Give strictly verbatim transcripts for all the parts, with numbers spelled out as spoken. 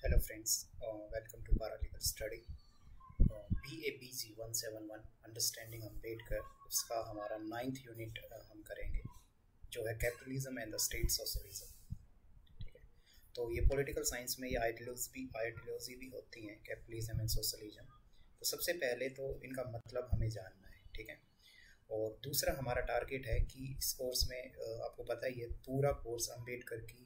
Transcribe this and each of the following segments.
Hello friends, uh, welcome to Paralegal Study. uh, B A B G one seven one understanding Ambedkar, उसका हमारा ninth unit हम करेंगे जो है capitalism and the state socialism. ठीक है, तो ये पॉलिटिकल साइंस में ये आइडियोलॉजी भी आइडियोलॉजी भी होती हैं, कैपिटलिज्म एंड सोशलिज्म। तो सबसे पहले तो इनका मतलब हमें जानना है, ठीक है। और दूसरा हमारा टारगेट है कि इस कोर्स में आपको पता ही है पूरा कोर्स अम्बेडकर की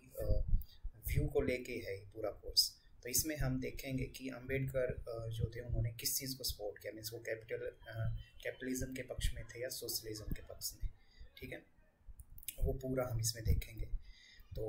व्यू को लेके है पूरा कोर्स। तो इसमें हम देखेंगे कि अम्बेडकर जो थे उन्होंने किस चीज़ को सपोर्ट किया, मीन्स वो कैपिटल कैपिटलिज्म के पक्ष में थे या सोशलिज्म के पक्ष में, ठीक है। वो पूरा हम इसमें देखेंगे। तो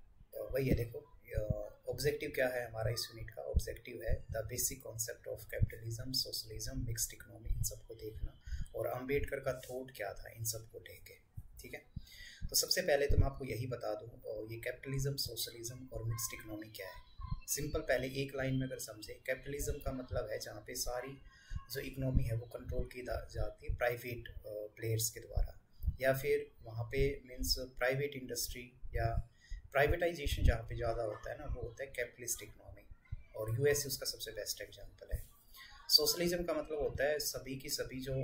वही है, देखो ऑब्जेक्टिव क्या है हमारा इस यूनिट का। ऑब्जेक्टिव है the basic concept of capitalism, socialism, mixed economy, इन सबको देखना और अम्बेडकर का थॉट क्या था इन सबको लेके, ठीक है। तो सबसे पहले तो मैं आपको यही बता दूं, ये कैपिटलिज्म, सोशलिज्म और मिक्स्ड इकोनॉमी क्या है। सिंपल पहले एक लाइन में अगर समझे, कैपिटलिज्म का मतलब है जहाँ पे सारी जो इकोनॉमी है वो कंट्रोल की जाती है प्राइवेट प्लेयर्स के द्वारा, या फिर वहाँ पे मीन्स प्राइवेट इंडस्ट्री या प्राइवेटाइजेशन जहाँ पे ज़्यादा होता है ना, वो होता है कैपिटलिस्ट इकोनॉमी। और यूएस उसका सबसे बेस्ट एग्जांपल है। सोशलिज्म का मतलब होता है सभी की सभी जो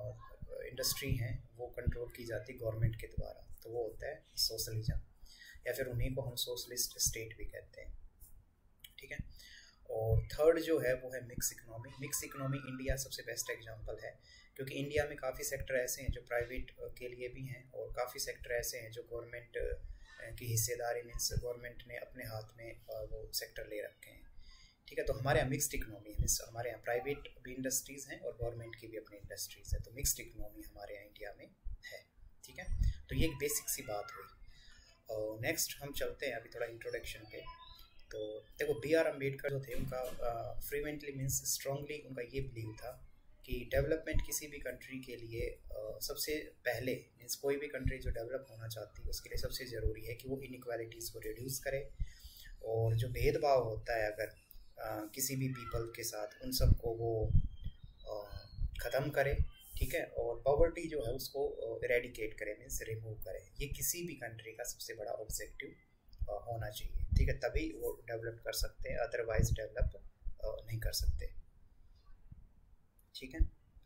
इंडस्ट्री हैं वो कंट्रोल की जाती है गवर्नमेंट के द्वारा, तो वो होता है सोशलिज्म, या फिर उन्हीं को हम सोशलिस्ट स्टेट भी कहते हैं, ठीक है। और थर्ड जो है वो है mix economy. Mix economy India सबसे बेस्ट एग्जांपल है, क्योंकि इंडिया में काफ़ी सेक्टर ऐसे हैं जो प्राइवेट के लिए भी हैं और काफ़ी सेक्टर ऐसे हैं जो गवर्नमेंट की हिस्सेदारी, मीन्स गवर्नमेंट ने अपने हाथ में वो सेक्टर ले रखे हैं, ठीक है। तो हमारे यहाँ मिक्स्ड इकोनॉमी है, मीन्स हमारे यहाँ प्राइवेट भी इंडस्ट्रीज़ हैं और गवर्नमेंट की भी अपनी इंडस्ट्रीज़ है। तो मिक्स्ड इकोनॉमी हमारे यहाँ इंडिया में है, ठीक है। तो ये एक बेसिक सी बात हुई। और नेक्स्ट हम चलते हैं अभी थोड़ा इंट्रोडक्शन पे। तो देखो बी आर अम्बेडकर जो थे उनका फ्रीक्वेंटली मीन्स स्ट्रांगली उनका ये बिलीव था कि डेवलपमेंट किसी भी कंट्री के लिए uh, सबसे पहले मीन्स कोई भी कंट्री जो डेवलप होना चाहती है उसके लिए सबसे ज़रूरी है कि वो इनइक्वालिटीज़ को रिड्यूस करे, और जो भेदभाव होता है अगर uh, किसी भी पीपल के साथ उन सबको वो uh, ख़त्म करे, ठीक है। और पॉवर्टी जो है उसको इरेडिकेट करे, मीन्स रिमूव करे। ये किसी भी कंट्री का सबसे बड़ा ऑब्जेक्टिव होना चाहिए, ठीक है, तभी वो डेवलप कर सकते हैं, अदरवाइज डेवलप नहीं कर सकते, ठीक है।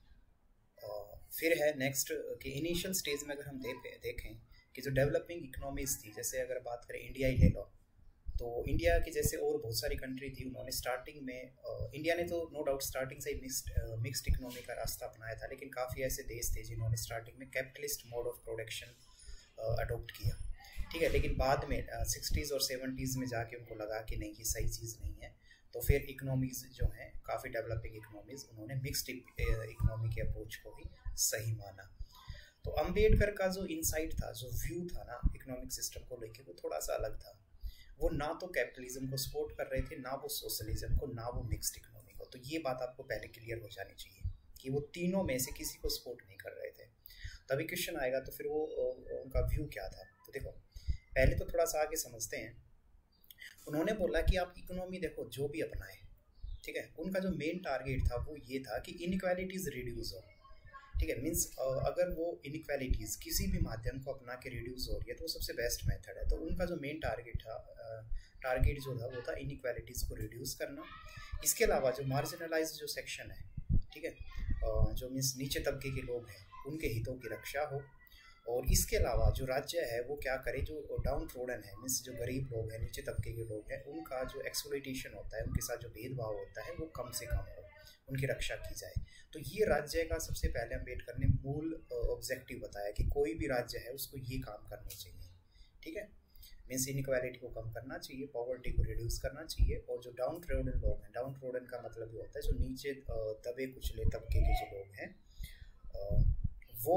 फिर है नेक्स्ट कि इनिशियल स्टेज में अगर हम देखें देखें कि जो डेवलपिंग इकोनॉमीज थी, जैसे अगर बात करें इंडिया ही ले लो, तो इंडिया की जैसे और बहुत सारी कंट्री थी, उन्होंने स्टार्टिंग में इंडिया ने तो नो डाउट स्टार्टिंग से ही मिक्स्ड मिक्स्ड इकोनॉमी का रास्ता अपनाया था, लेकिन काफ़ी ऐसे देश थे जिन्होंने स्टार्टिंग में capitalist mode of production adopt किया, ठीक है। लेकिन बाद में सिक्सटीज़ और सेवेंटीज़ में जाके उनको लगा कि नहीं ये सही चीज़ नहीं है, तो फिर इकोनॉमीज़ जो हैं काफ़ी डेवलपिंग इकोनॉमीज़ उन्होंने मिक्स्ड इकोनॉमी के अप्रोच को ही सही माना। तो अम्बेडकर का जो इंसाइट था, जो व्यू था ना इकोनॉमिक सिस्टम को लेके, वो थोड़ा सा अलग था। वो ना तो कैपिटलिज्म को सपोर्ट कर रहे थे, ना वो सोशलिज्म को, ना वो मिक्स्ड इकोनॉमी को। तो ये बात आपको पहले क्लियर हो जानी चाहिए कि वो तीनों में से किसी को सपोर्ट नहीं कर रहे थे। तभी क्वेश्चन आएगा तो फिर वो उनका व्यू क्या था। तो देखो पहले तो थोड़ा सा आगे समझते हैं। उन्होंने बोला कि आप इकोनॉमी देखो जो भी अपनाए, ठीक है, उनका जो मेन टारगेट था वो ये था कि इनइक्वालिटीज़ रिड्यूस हो, ठीक है। मीन्स अगर वो इनइक्वालिटीज़ किसी भी माध्यम को अपना के रिड्यूस हो रही है तो वो सबसे बेस्ट मेथड है। तो उनका जो मेन टारगेट था टारगेट जो था वो था इनइक्वालिटीज़ को रिड्यूस करना। इसके अलावा जो मार्जिनलाइज जो सेक्शन है, ठीक है, जो मीन्स नीचे तबके के लोग हैं उनके हितों की रक्षा हो। और इसके अलावा जो राज्य है वो क्या करे, जो डाउन ट्रोडन है मीन्स जो गरीब लोग हैं, नीचे तबके के लोग हैं, उनका जो एक्सप्लॉइटेशन होता है, उनके साथ जो भेदभाव होता है वो कम से कम हो, उनकी रक्षा की जाए। तो ये राज्य का सबसे पहले अम्बेडकर ने मूल ऑब्जेक्टिव बताया कि कोई भी राज्य है उसको ये काम करने चाहिए, ठीक है। मीन्स इनइक्वालिटी को कम करना चाहिए, पॉवर्टी को रिड्यूस करना चाहिए, और जो डाउन ट्रोडन लोग हैं, डाउन ट्रोडन का मतलब ये होता है जो नीचे दबे कुचले तबके के जो लोग हैं वो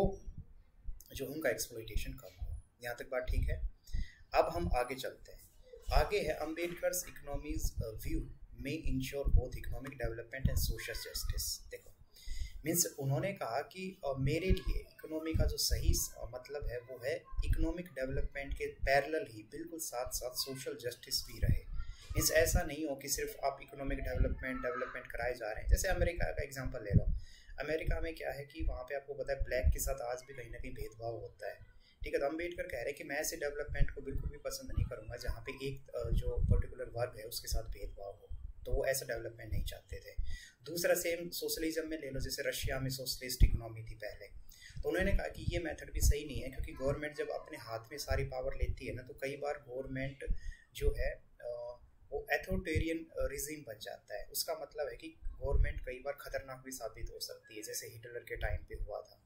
जो उनका एक्सप्लॉइटेशन कम हो। यहाँ तक बात ठीक है। अब हम आगे चलते हैं। आगे है अम्बेडकर्स इकोनॉमीज व्यू में ensure both economic development and social justice. देखो मीन्स उन्होंने कहा कि uh, मेरे लिए इकोनॉमी का जो सही uh, मतलब है वो है इकोनॉमिक डेवलपमेंट के पैरेलल ही बिल्कुल साथ साथ सोशल जस्टिस भी रहे। मीन्स ऐसा नहीं हो कि सिर्फ आप इकोनॉमिक डेवलपमेंट डेवलपमेंट कराए जा रहे हैं। जैसे अमेरिका का एग्जांपल ले लो। अमेरिका में क्या है कि वहाँ पे आपको पता है ब्लैक के साथ आज भी कहीं ना कहीं भेदभाव होता है, ठीक है। तो अम्बेडकर कह रहे हैं कि मैं ऐसे डेवलपमेंट को बिल्कुल भी पसंद नहीं करूँगा जहाँ पे एक जो पर्टिकुलर वर्ग है उसके साथ भेदभाव हो, तो वो ऐसा डेवलपमेंट नहीं चाहते थे। दूसरा सेम सोशलिज्म में ले लो, जैसे रशिया में सोशलिस्ट इकोनॉमी थी पहले, तो उन्होंने कहा कि ये मेथड भी सही नहीं है, क्योंकि गवर्नमेंट जब अपने हाथ में सारी पावर लेती है ना, तो कई बार गवर्नमेंट जो है वो अथॉरिटेरियन रिजीम बन जाता है। उसका मतलब है कि गवर्नमेंट कई बार खतरनाक भी साबित हो सकती है, जैसे हिटलर के टाइम पे हुआ था।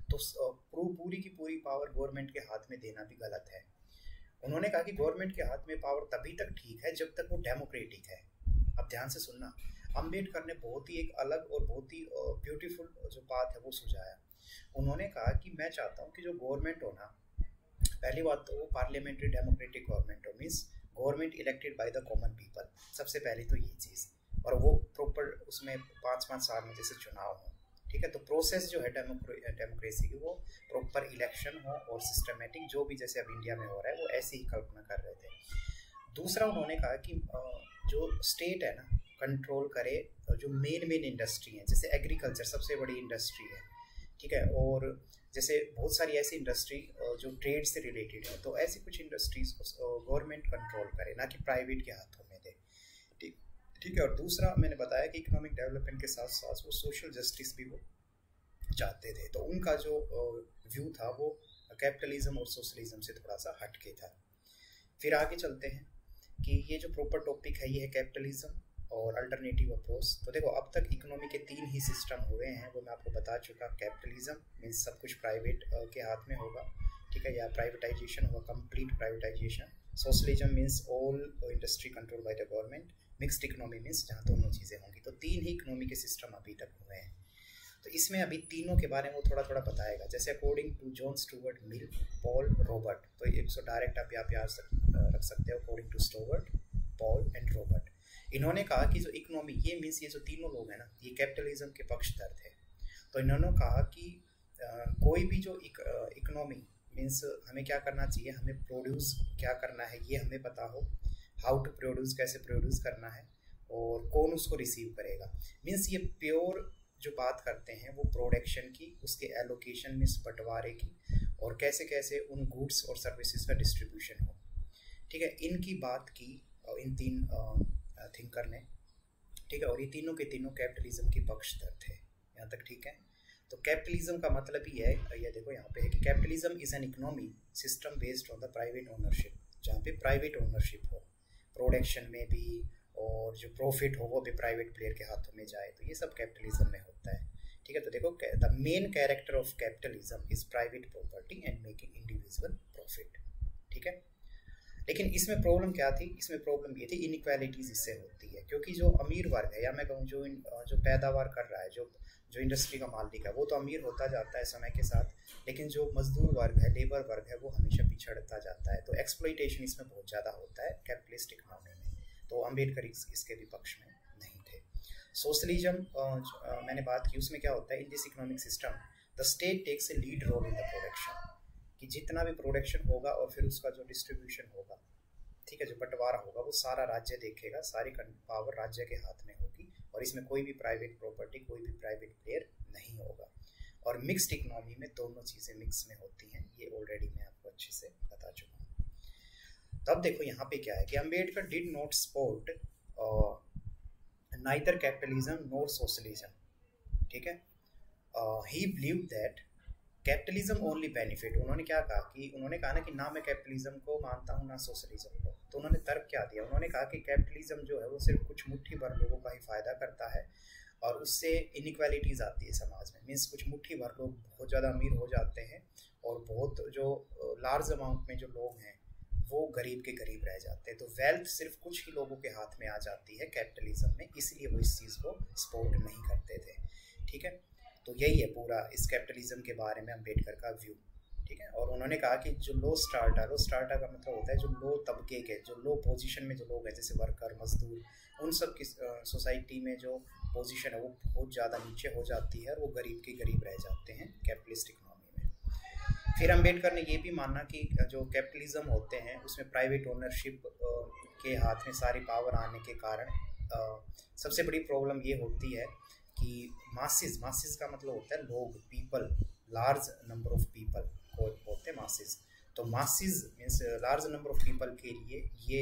तो पूरी की पूरी पावर गवर्नमेंट के हाथ में देना भी गलत है। उन्होंने कहा कि गवर्नमेंट के हाथ में पावर तभी तक ठीक है जब तक वो डेमोक्रेटिक है। अब ध्यान से सुनना, अम्बेडकर ने बहुत ही एक अलग और बहुत ही ब्यूटीफुल जो बात है वो सुझाया। उन्होंने कहा कि मैं चाहता हूँ कि जो गवर्नमेंट हो ना, पहली बात तो वो पार्लियामेंट्री डेमोक्रेटिक गवर्नमेंट हो, means government elected by the common people, सबसे पहले तो ये चीज़, और वो प्रॉपर उसमें पाँच पाँच साल में जैसे चुनाव हो, ठीक है। तो प्रोसेस जो है डेमोक्रेसी की वो प्रॉपर इलेक्शन हो और सिस्टमेटिक, जो भी जैसे अब इंडिया में हो रहा है वो ऐसी ही कल्पना कर रहे थे। दूसरा उन्होंने कहा कि जो स्टेट है ना, कंट्रोल करे जो मेन मेन इंडस्ट्री है, जैसे एग्रीकल्चर सबसे बड़ी इंडस्ट्री है, ठीक है, और जैसे बहुत सारी ऐसी इंडस्ट्री जो ट्रेड से रिलेटेड है, तो ऐसी कुछ इंडस्ट्रीज को गवर्नमेंट कंट्रोल करे, ना कि प्राइवेट के हाथों में दे, ठीक ठीक है। और दूसरा मैंने बताया कि इकोनॉमिक डेवलपमेंट के साथ साथ वो सोशल जस्टिस भी वो चाहते थे। तो उनका जो व्यू था वो कैपिटलिज्म और सोशलिज्म से थोड़ा सा हटके था। फिर आगे चलते हैं कि ये जो प्रॉपर टॉपिक है ये है कैपिटलिज्म और अल्टरनेटिव अप्रोच। तो देखो, अब तक इकोनॉमी के तीन ही सिस्टम हुए हैं, वो मैं आपको बता चुका। कैपिटलिज्म मीन्स सब कुछ प्राइवेट के हाथ में होगा, ठीक है, या प्राइवेटाइजेशन होगा, complete privatisation. Socialism means all industry control by the government. Mixed economy means जहाँ दोनों चीज़ें होंगी। तो तीन ही इकोनॉमी के सिस्टम अभी तक हुए हैं। तो इसमें अभी तीनों के बारे में वो थोड़ा थोड़ा बताएगा। जैसे according to John Stuart Mill, Paul Robert, तो एक सौ डायरेक्ट आप यहाँ पे आ रख सकते हो, according to Stuart, Paul and Robert. इन्होंने कहा कि जो इकोनॉमी, ये मीन्स ये जो तीनों लोग हैं ना, ये कैपिटलिज्म के पक्षधर थे। तो इन्होंने कहा कि आ, कोई भी जो इकोनॉमी मीन्स हमें क्या करना चाहिए, हमें प्रोड्यूस क्या करना है ये हमें पता हो, हाउ टू प्रोड्यूस, कैसे प्रोड्यूस करना है और कौन उसको रिसीव करेगा। मीन्स ये प्योर जो बात करते हैं वो प्रोडक्शन की, उसके एलोकेशन मीन्स बंटवारे की, और कैसे कैसे उन गुड्स और सर्विसेज का डिस्ट्रीब्यूशन हो, ठीक है। इनकी बात की इन तीन थिंकर ने, ठीक है, और ये तीनों के तीनों कैपिटलिज्म के पक्षधर थे। यहाँ तक ठीक है। तो कैपिटलिज्म का मतलब ही है, ये देखो यहाँ पे है कि capitalism is an economy system based on the private ownership, जहाँ पे प्राइवेट ओनरशिप हो, प्रोडक्शन में भी, और जो प्रॉफिट हो वो भी प्राइवेट प्लेयर के हाथों में जाए। तो ये सब कैपिटलिज्म में होता है, ठीक है। तो देखो, the main character of capitalism is private property and making individual profit, ठीक है। लेकिन इसमें प्रॉब्लम क्या थी, इसमें प्रॉब्लम ये थी इनइक्वालिटीज इससे होती है, क्योंकि जो अमीर वर्ग है, या मैं कहूँ जो जो पैदावार कर रहा है, जो जो इंडस्ट्री का मालिक है, वो तो अमीर होता जाता है समय के साथ, लेकिन जो मजदूर वर्ग है, लेबर वर्ग है, वो हमेशा पिछड़ता जाता है। तो एक्सप्लॉइटेशन इसमें बहुत ज़्यादा होता है कैपिटलिस्ट इकोनॉमी में। तो अम्बेडकर इस, इसके भी पक्ष में नहीं थे। सोशलिज्म मैंने बात की, उसमें क्या होता है, in this economic system the state takes a lead role in the production, कि जितना भी प्रोडक्शन होगा और फिर उसका जो डिस्ट्रीब्यूशन होगा, ठीक है, जो बंटवारा होगा, वो सारा राज्य देखेगा, सारी पावर राज्य के हाथ में होगी, और इसमें कोई भी प्राइवेट प्रॉपर्टी, कोई भी प्राइवेट प्लेयर नहीं होगा। और मिक्स्ड इकोनॉमी में दोनों चीज़ें मिक्स में होती हैं, ये ऑलरेडी मैं आपको अच्छे से बता चुका हूँ। तब देखो यहाँ पे क्या है कि Ambedkar did not support neither capitalism nor socialism, ठीक है। He believe that capitalism only benefit. उन्होंने क्या कहा कि उन्होंने कहा ना कि ना मैं कैपिटलिज्म को मानता हूँ ना सोशलिज्म को। तो उन्होंने तर्क क्या दिया, उन्होंने कहा कि कैपिटलिज्म जो है वो सिर्फ कुछ मुट्ठी भर लोगों का ही फायदा करता है, और उससे इनइक्वालिटीज आती है समाज में। मीन्स कुछ मुट्ठी भर लोग बहुत ज़्यादा अमीर हो जाते हैं, और बहुत जो लार्ज अमाउंट में जो लोग हैं वो गरीब के गरीब रह जाते हैं। तो वेल्थ सिर्फ कुछ ही लोगों के हाथ में आ जाती है कैपिटलिज्म में, इसलिए वो इस चीज़ को सपोर्ट नहीं करते थे, ठीक है। तो यही है पूरा इस कैपिटलिज्म के बारे में अम्बेडकर का व्यू, ठीक है। और उन्होंने कहा कि जो लो स्टार्टा, लो स्टार्टा का मतलब होता है जो लो तबके के, जो लो पोजीशन में जो लोग हैं, जैसे वर्कर, मजदूर, उन सब की सोसाइटी में जो पोजीशन है वो बहुत ज़्यादा नीचे हो जाती है, और वो गरीब के गरीब रह जाते हैं कैपिटलिस्ट इकोनॉमी में। फिर अम्बेडकर ने ये भी माना कि जो कैपिटलिज्म होते हैं उसमें प्राइवेट ओनरशिप के हाथ में सारी पावर आने के कारण सबसे बड़ी प्रॉब्लम ये होती है कि मासिस, मासिस का मतलब होता है लोग, people, large number of people को बोलते हैं मासिस। तो masses means large number of people के लिए ये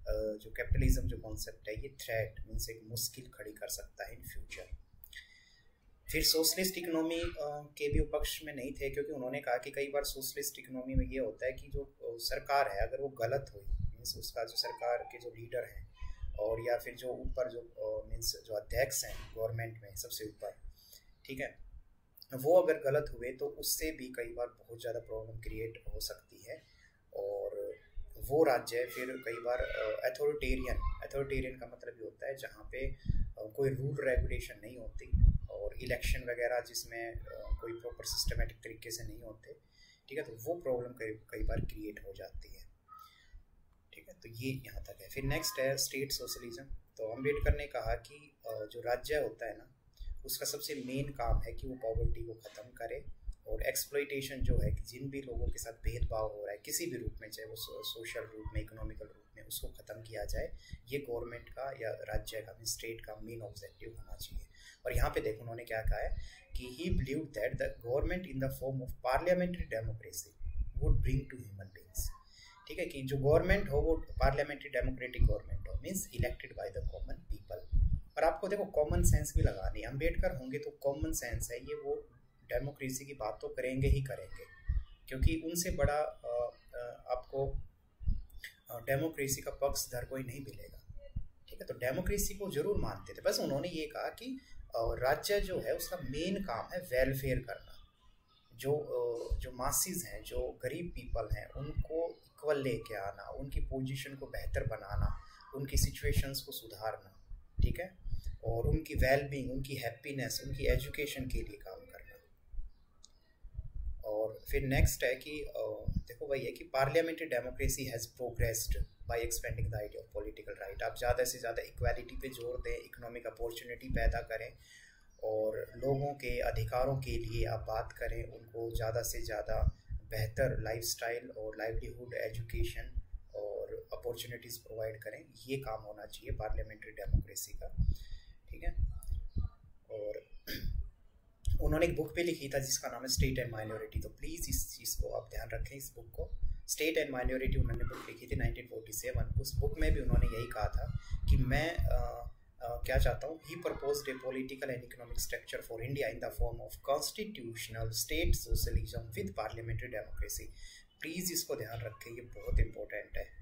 जो कैपिटलिज्म जो कॉन्सेप्ट है ये थ्रेट मीन्स एक मुश्किल खड़ी कर सकता है इन फ्यूचर। फिर सोशलिस्ट इकोनॉमी के भी उपक्ष में नहीं थे, क्योंकि उन्होंने कहा कि कई बार सोशलिस्ट इकोनॉमी में ये होता है कि जो सरकार है अगर वो गलत हुई मीन्स उसका जो सरकार के जो लीडर हैं और या फिर जो ऊपर जो मीन्स जो अध्यक्ष हैं गवर्नमेंट में सबसे ऊपर, ठीक है, वो अगर गलत हुए तो उससे भी कई बार बहुत ज़्यादा प्रॉब्लम क्रिएट हो सकती है। और वो राज्य फिर कई बार अथॉरिटेरियन अथॉरिटेरियन का मतलब ये होता है जहाँ पे कोई रूल रेगुलेशन नहीं होती और इलेक्शन वगैरह जिसमें कोई प्रॉपर सिस्टमेटिक तरीके से नहीं होते, ठीक है, तो वो प्रॉब्लम कई कई बार क्रिएट हो जाती है, ठीक है। तो ये यहाँ तक है। फिर नेक्स्ट है स्टेट सोशलिज्म। तो अम्बेडकर ने कहा कि जो राज्य होता है ना उसका सबसे मेन काम है कि वो पॉवर्टी को ख़त्म करे और एक्सप्लॉइटेशन जो है कि जिन भी लोगों के साथ भेदभाव हो रहा है किसी भी रूप में, चाहे वो सोशल रूप में, इकोनॉमिकल रूप में, उसको ख़त्म किया जाए। ये गवर्नमेंट का या राज्य का स्टेट का मेन ऑब्जेक्टिव होना चाहिए। और यहाँ पे देखो उन्होंने क्या कहा है कि he believe that the government in the form of parliamentary democracy would bring to human beings, ठीक है, कि जो गवर्नमेंट हो वो पार्लियामेंट्री डेमोक्रेटिक गवर्नमेंट हो means elected by the common people. और आपको देखो कॉमन सेंस भी लगानी है, अम्बेडकर होंगे तो कॉमन सेंस है ये, वो डेमोक्रेसी की बात तो करेंगे ही करेंगे, क्योंकि उनसे बड़ा आ, आ, आपको डेमोक्रेसी का पक्षधर कोई नहीं मिलेगा, ठीक है। तो डेमोक्रेसी को जरूर मानते थे, बस उन्होंने ये कहा कि राज्य जो है उसका मेन काम है वेलफेयर करना, जो जो मासिस हैं, जो गरीब पीपल हैं, उनको इक्वल लेके आना, उनकी पोजीशन को बेहतर बनाना, उनकी सिचुएशंस को सुधारना, ठीक है, और उनकी वेलबींग, उनकी हैप्पीनेस, उनकी एजुकेशन के लिए काम करना। और फिर नेक्स्ट है कि देखो वही है कि parliamentary democracy has progressed by expending the idea of political right. आप ज़्यादा से ज़्यादा इक्वालिटी पे जोर दें, इकोनॉमिक अपॉर्चुनिटी पैदा करें और लोगों के अधिकारों के लिए आप बात करें, उनको ज़्यादा से ज़्यादा बेहतर लाइफस्टाइल और लाइवलीहुड, एजुकेशन और अपॉर्चुनिटीज़ प्रोवाइड करें। ये काम होना चाहिए पार्लियामेंट्री डेमोक्रेसी का, ठीक है। और उन्होंने एक बुक भी लिखी था जिसका नाम है स्टेट एंड माइनॉरिटी, तो प्लीज़ इस चीज़ को आप ध्यान रखें, इस बुक को। स्टेट एंड माइनॉरिटी उन्होंने बुक लिखी थी नाइनटीन फोर्टी सेवन। उस बुक में भी उन्होंने यही कहा था कि मैं आ, आ, क्या चाहता हूँ, he proposed a political and economic structure for India in the form of constitutional state socialism with parliamentary democracy. Please इसको ध्यान रखें, ये बहुत इंपॉर्टेंट है,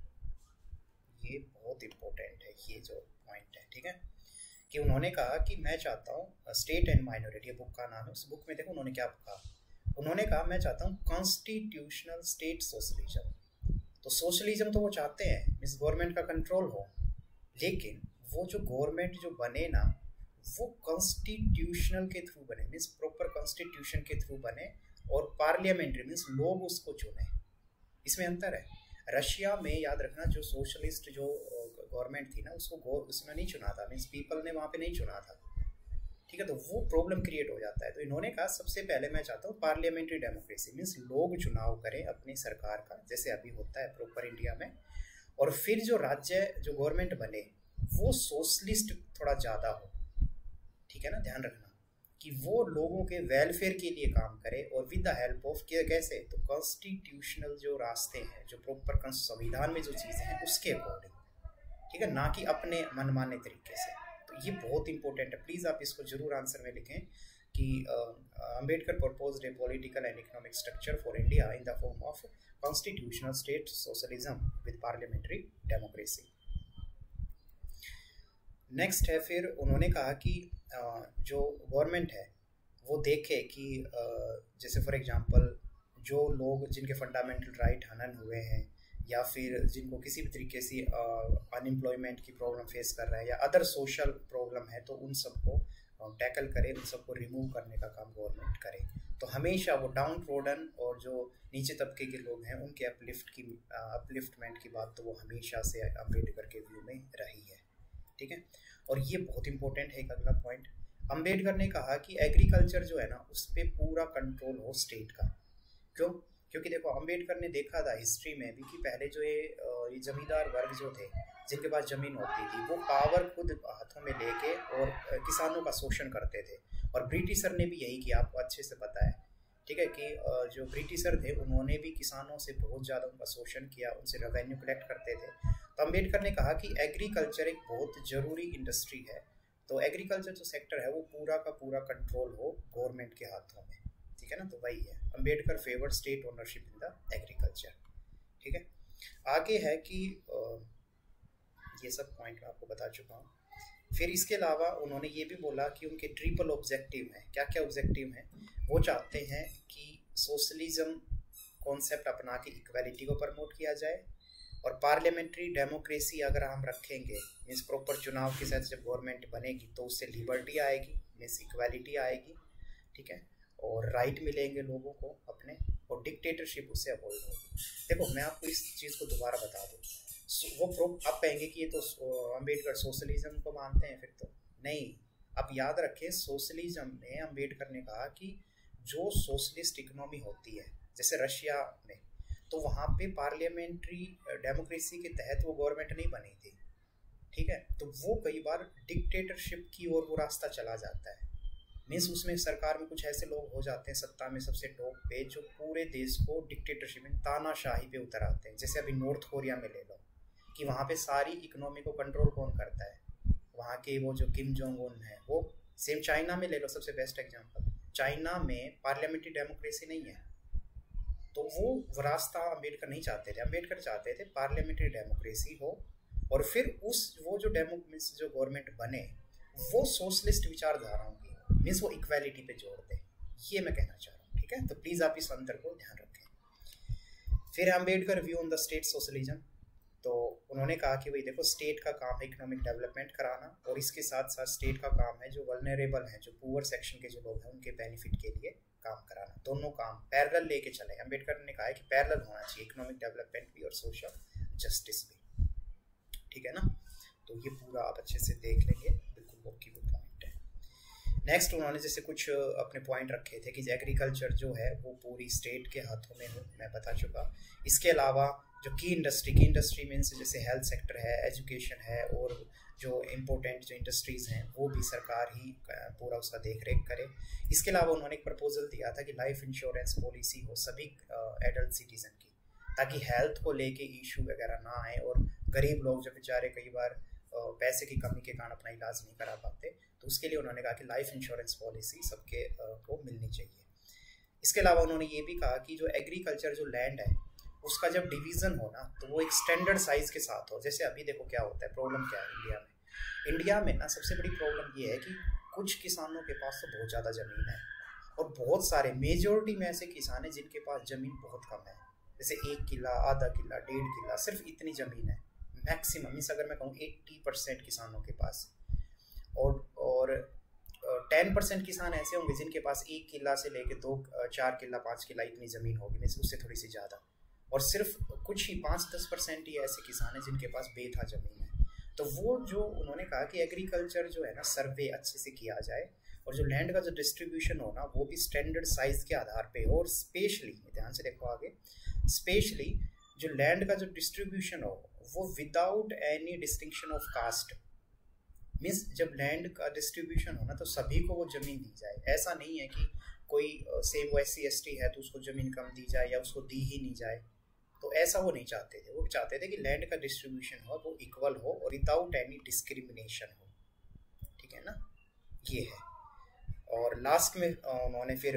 ये बहुत इंपॉर्टेंट है ये जो पॉइंट है, ठीक है। कि उन्होंने कहा कि मैं चाहता हूँ स्टेट एंड माइनॉरिटी, बुक का नाम है, उस बुक में देखो उन्होंने क्या कहा, उन्होंने कहा मैं चाहता हूँ कॉन्स्टिट्यूशनल स्टेट सोशलिज्म। तो सोशलिज्म तो वो चाहते हैं मीन्स गवर्नमेंट का कंट्रोल हो, लेकिन वो जो गवर्नमेंट जो बने ना वो कॉन्स्टिट्यूशनल के थ्रू बने, मीन्स प्रॉपर कॉन्स्टिट्यूशन के थ्रू बने और पार्लियामेंट्री मीन्स लोग उसको चुने। इसमें अंतर है। रशिया में याद रखना जो सोशलिस्ट जो गवर्नमेंट थी ना उसको उसने नहीं चुना था, मीन्स पीपल ने वहाँ पे नहीं चुना था, ठीक है। तो वो प्रॉब्लम क्रिएट हो जाता है। तो इन्होंने कहा सबसे पहले मैं चाहता हूँ पार्लियामेंट्री डेमोक्रेसी मीन्स लोग चुनाव करें अपनी सरकार का, जैसे अभी होता है प्रॉपर इंडिया में, और फिर जो राज्य जो गवर्नमेंट बने वो सोशलिस्ट थोड़ा ज़्यादा हो, ठीक है ना, ध्यान रखना कि वो लोगों के वेलफेयर के लिए काम करे और विद द हेल्प ऑफ कैसे, तो कॉन्स्टिट्यूशनल जो रास्ते हैं, जो प्रॉपर संविधान में जो चीज़ें हैं उसके अकॉर्डिंग, ठीक है, ना कि अपने मनमाने तरीके से। तो ये बहुत इंपॉर्टेंट है, प्लीज़ आप इसको जरूर आंसर में लिखें कि Ambedkar proposed a political and economic structure for India in the form of constitutional state socialism with parliamentary democracy. Next है, फिर उन्होंने कहा कि जो गवर्नमेंट है वो देखे कि जैसे फॉर एग्जांपल जो लोग जिनके फंडामेंटल राइट हनन हुए हैं या फिर जिनको किसी भी तरीके से अनएम्प्लॉयमेंट की प्रॉब्लम फेस कर रहा है या अदर सोशल प्रॉब्लम है, तो उन सबको टैकल करे, उन सबको रिमूव करने का काम गवर्नमेंट करे। तो हमेशा वो डाउन ट्रोडन और जो नीचे तबके के लोग हैं उनके अपलिफ्ट की अपलिफ्टमेंट की बात तो वो हमेशा से अम्बेडकर के व्यू में रही है, ठीक है। और ये बहुत इंपॉर्टेंट है। एक अगला पॉइंट, अम्बेडकर ने कहा कि एग्रीकल्चर जो है ना उस पर पूरा कंट्रोल हो स्टेट का। क्यों? क्योंकि देखो अम्बेडकर ने देखा था हिस्ट्री में भी कि पहले जो ये ये जमींदार वर्ग जो थे जिनके पास ज़मीन होती थी वो पावर खुद हाथों में लेके और किसानों का शोषण करते थे। और ब्रिटिशर ने भी यही किया, आपको अच्छे से पता है, ठीक है, कि जो ब्रिटिशर थे उन्होंने भी किसानों से बहुत ज़्यादा उनका शोषण किया, उनसे रेवेन्यू कलेक्ट करते थे। तो अम्बेडकर ने कहा कि एग्रीकल्चर एक बहुत ज़रूरी इंडस्ट्री है, तो एग्रीकल्चर जो सेक्टर है वो पूरा का पूरा कंट्रोल हो गवर्नमेंट के हाथों में, ठीक है ना। तो वही है, Ambedkar favoured state ownership in the agriculture, ठीक है। आगे है कि ये सब पॉइंट मैं आपको बता चुका हूँ। फिर इसके अलावा उन्होंने ये भी बोला कि उनके ट्रिपल ऑब्जेक्टिव हैं। क्या क्या ऑब्जेक्टिव हैं? वो चाहते हैं कि सोशलिज्म कॉन्सेप्ट अपना के इक्वालिटी को प्रमोट किया जाए, और पार्लियामेंट्री डेमोक्रेसी अगर हम रखेंगे मीन्स प्रॉपर चुनाव के साथ जब गवर्नमेंट बनेगी तो उससे लिबर्टी आएगी, मीन्स इक्वालिटी आएगी, ठीक है, और राइट मिलेंगे लोगों को अपने, और डिक्टेटरशिप उससे अवॉइड होगी। देखो मैं आपको इस चीज़ को दोबारा बता दूँ, वो प्रो आप कहेंगे कि ये तो अम्बेडकर सोशलिज्म को मानते हैं, फिर तो नहीं। आप याद रखें, सोशलिज्म में अम्बेडकर ने कहा कि जो सोशलिस्ट इकोनॉमी होती है जैसे रशिया में, तो वहाँ पे पार्लियामेंट्री डेमोक्रेसी के तहत वो गवर्नमेंट नहीं बनी थी, ठीक है, तो वो कई बार डिक्टेटरशिप की ओर वो रास्ता चला जाता है। मीन्स उसमें सरकार में कुछ ऐसे लोग हो जाते हैं सत्ता में सबसे टॉप पे, जो पूरे देश को डिक्टेटरशिप में तानाशाही पे उतर आते हैं। जैसे अभी नॉर्थ कोरिया में ले लो कि वहाँ पे सारी इकोनॉमी को कंट्रोल कौन करता है, वहाँ के वो जो किम जोंग उन है वो। सेम चाइना में ले लो, सबसे बेस्ट एग्जांपल, चाइना में पार्लियामेंट्री डेमोक्रेसी नहीं है, तो वो रास्ता अम्बेडकर नहीं चाहते थे। अम्बेडकर चाहते थे पार्लियामेंट्री डेमोक्रेसी हो, और फिर उस वो जो डेमोक्रेसी जो गवर्नमेंट बने वो सोशलिस्ट विचारधाराओं की, मीन्स वो इक्वालिटी पे जोर दे, ये मैं कहना चाह रहा हूँ, ठीक है। तो प्लीज़ आप इस अंतर को ध्यान रखें। फिर Ambedkar view on the state socialism, तो उन्होंने कहा कि भाई देखो, स्टेट का काम है इकोनॉमिक डेवलपमेंट कराना, और इसके साथ साथ स्टेट का काम है जो वल्नरेबल हैं, जो पुअर सेक्शन के जो लोग हैं उनके बेनिफिट के लिए काम कराना। दोनों काम पैरेलल लेके चले। अम्बेडकर ने कहा है कि पैरेलल होना चाहिए, इकोनॉमिक डेवलपमेंट भी और सोशल जस्टिस भी, ठीक है ना। तो ये पूरा आप अच्छे से देख लेंगे, बिल्कुल वो की वो पॉइंट है। नेक्स्ट उन्होंने जैसे कुछ अपने पॉइंट रखे थे कि एग्रीकल्चर जो है वो पूरी स्टेट के हाथों में हो, मैं बता चुका। इसके अलावा जो की इंडस्ट्री की इंडस्ट्री मीन्स जैसे हेल्थ सेक्टर है, एजुकेशन है, और जो इम्पोर्टेंट जो इंडस्ट्रीज़ हैं वो भी सरकार ही पूरा उसका देख रेख करे। इसके अलावा उन्होंने एक प्रपोजल दिया था कि लाइफ इंश्योरेंस पॉलिसी हो सभी एडल्ट सिटीज़न की, ताकि हेल्थ को लेके इशू वगैरह ना आए, और गरीब लोग जो बेचारे कई बार पैसे की कमी के कारण अपना इलाज नहीं करा पाते, तो उसके लिए उन्होंने कहा कि लाइफ इंश्योरेंस पॉलिसी सबके को मिलनी चाहिए। इसके अलावा उन्होंने ये भी कहा कि जो एग्रीकल्चर जो लैंड है उसका जब डिवीज़न हो ना, तो वो एक स्टैंडर्ड साइज़ के साथ हो। जैसे अभी देखो क्या होता है, प्रॉब्लम क्या है इंडिया में। इंडिया में ना सबसे बड़ी प्रॉब्लम ये है कि कुछ किसानों के पास तो बहुत ज़्यादा ज़मीन है, और बहुत सारे मेजोरिटी में ऐसे किसान हैं जिनके पास ज़मीन बहुत कम है, जैसे एक किला, आधा किला, डेढ़ किला, सिर्फ इतनी ज़मीन है मैक्सिमम। मीन्स अगर मैं कहूँ एट्टी परसेंट किसानों के पास, और और टेन परसेंट किसान ऐसे होंगे जिनके पास एक किला से लेके दो चार किला पाँच किला इतनी ज़मीन होगी, मीन्स उससे थोड़ी सी ज़्यादा, और सिर्फ कुछ ही पाँच दस परसेंट ही ऐसे किसान हैं जिनके पास बेथा ज़मीन है। तो वो जो उन्होंने कहा कि एग्रीकल्चर जो है ना, सर्वे अच्छे से किया जाए, और जो लैंड का जो डिस्ट्रीब्यूशन हो ना वो भी स्टैंडर्ड साइज़ के आधार पे हो, और स्पेशली ध्यान से देखो आगे, स्पेशली जो लैंड का जो डिस्ट्रीब्यूशन हो वो without any distinction of caste. Means जब लैंड का डिस्ट्रीब्यूशन हो ना तो सभी को वो ज़मीन दी जाए। ऐसा नहीं है कि कोई से वो एस सी एस टी है तो उसको ज़मीन कम दी जाए या उसको दी ही नहीं जाए, तो ऐसा वो नहीं चाहते थे। वो चाहते थे कि लैंड का डिस्ट्रीब्यूशन हो वो इक्वल हो और विदाउट एनी डिस्क्रिमिनेशन हो, ठीक है ना, ये है। और लास्ट में उन्होंने फिर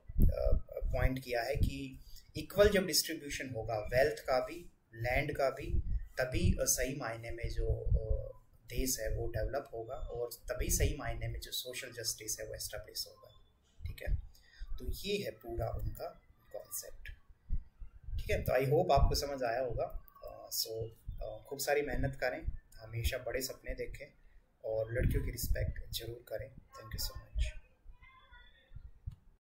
पॉइंट किया है कि इक्वल जब डिस्ट्रीब्यूशन होगा वेल्थ का भी, लैंड का भी, तभी सही मायने में जो देश है वो डेवलप होगा, और तभी सही मायने में जो सोशल जस्टिस है वो एस्टेब्लिश होगा, ठीक है। तो ये है पूरा उनका कॉन्सेप्ट, ठीक है। तो आई होप आपको समझ आया होगा। सो uh, so, uh, खूब सारी मेहनत करें, हमेशा बड़े सपने देखें, और लड़कियों की रिस्पेक्ट जरूर करें। Thank you so much.